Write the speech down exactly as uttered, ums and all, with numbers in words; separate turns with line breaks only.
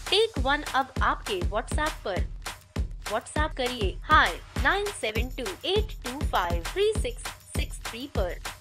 Take one अब आपके WhatsApp पर। व्हाट्सएप करिए hi nine seven two eight two five three six six three पर।